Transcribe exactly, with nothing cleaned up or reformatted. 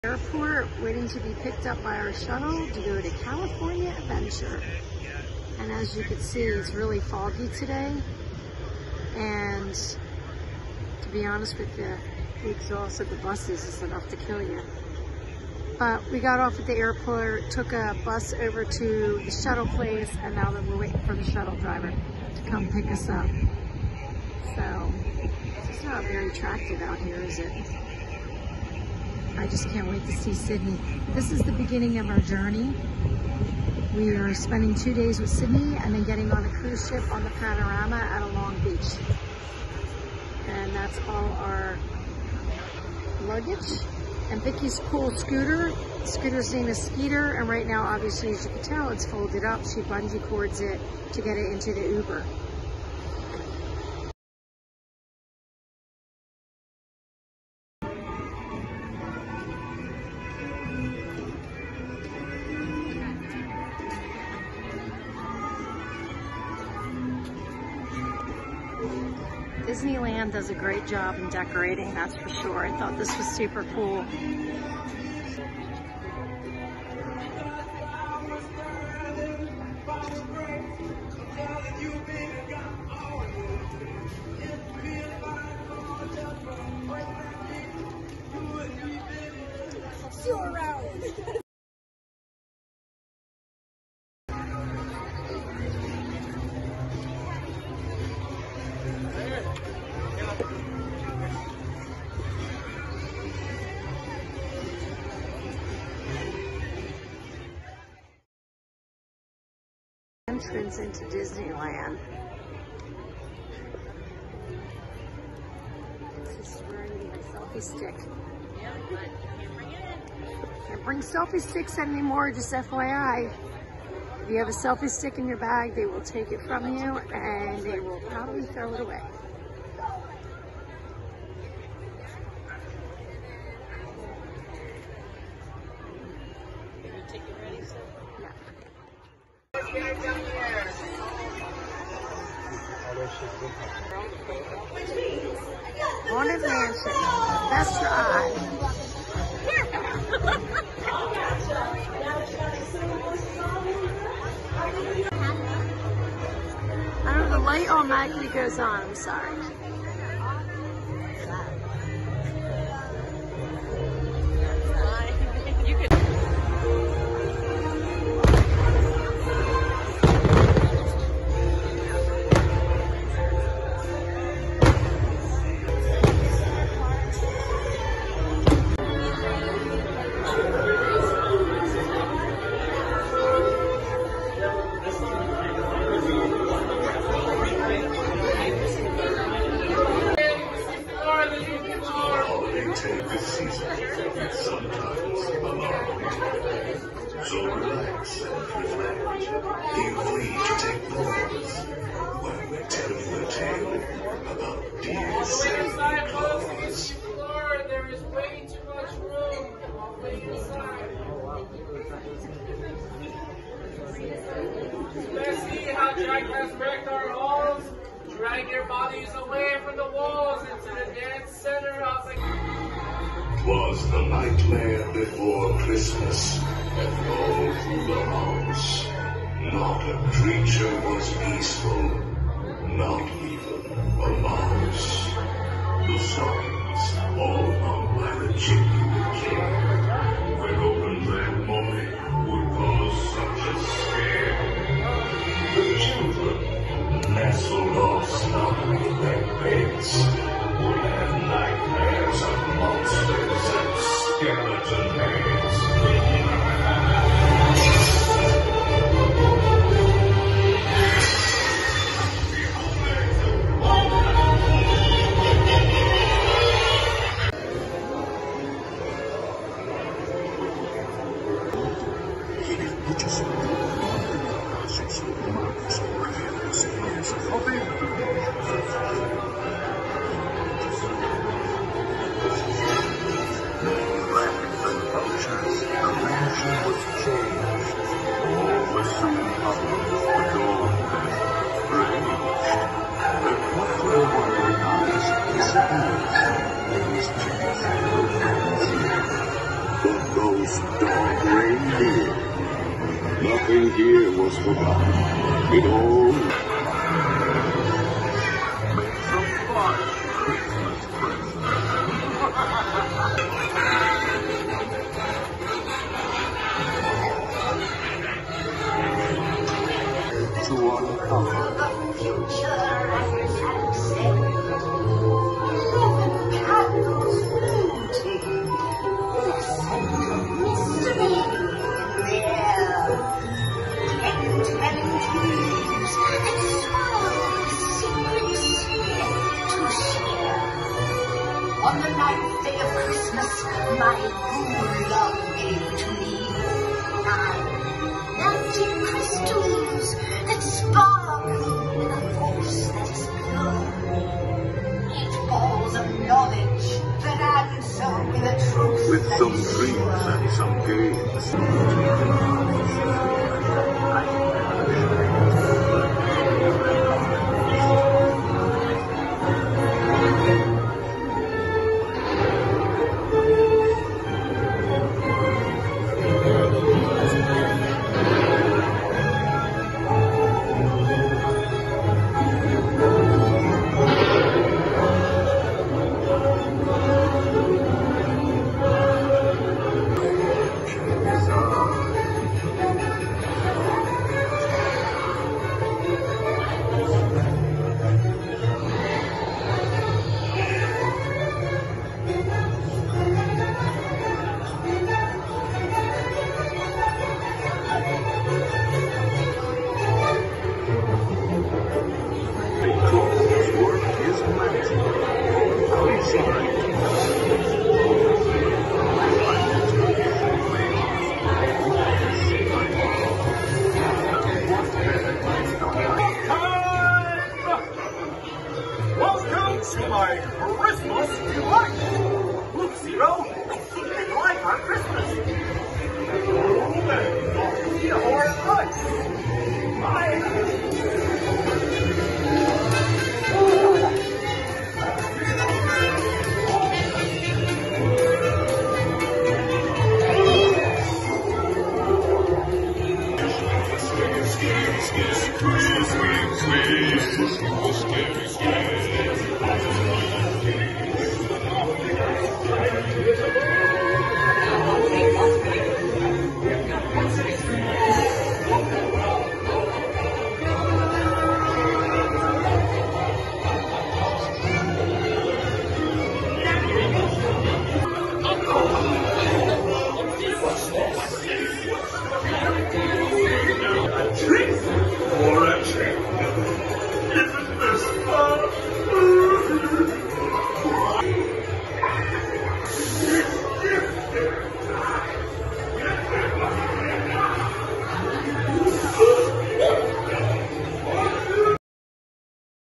Airport, waiting to be picked up by our shuttle to go to California Adventure. And as you can see, it's really foggy today. And to be honest with you, the exhaust of the buses is enough to kill you. But we got off at the airport, took a bus over to the shuttle place, and now that we're waiting for the shuttle driver to come pick us up. So, it's not very attractive out here, is it? I just can't wait to see Sydney. This is the beginning of our journey. We are spending two days with Sydney and then getting on a cruise ship on the Panorama at a Long Beach. And that's all our luggage. And Vicky's cool scooter. The scooter's name is Skeeter, and right now, obviously, as you can tell, it's folded up. She bungee cords it to get it into the Uber. Disneyland does a great job in decorating, that's for sure. I thought this was super cool. Entrance into Disneyland. This is where I need my selfie stick. Can't bring selfie sticks anymore, just F Y I. If you have a selfie stick in your bag, they will take it from you and they will probably throw it away. Haunted Mansion, best ride. I don't know, the light automatically goes on, I'm sorry. So relax and reflect. Feel free to take pause while we tell you a tale about dear Santa Claus. There is way too much room. Wait inside. Let's see how Jack has wrecked our halls. Drag your bodies away from the walls into the dead center of the... 'Twas the nightmare before Christmas, and all through the house, not a creature was peaceful, not even a mouse. The stockings, all hung by the chimney with care, when opened that morning would cause such a scare. The children, nestled all snug in their beds, would have nightmares of monsters and skeleton heads. those dark reindeer. Nothing here was forgotten. It all Make some fun, Christmas presents. To uncover the future and sunset. Eleven candles floating. The scent of mystery there. Ten telling dreams and small secrets yet to share. On the ninth day of Christmas, my good love gave to me nine magic crystals that sparkle with a force that is pure. Eight balls of knowledge that answer with a truth with that some is dreams sure. and some games.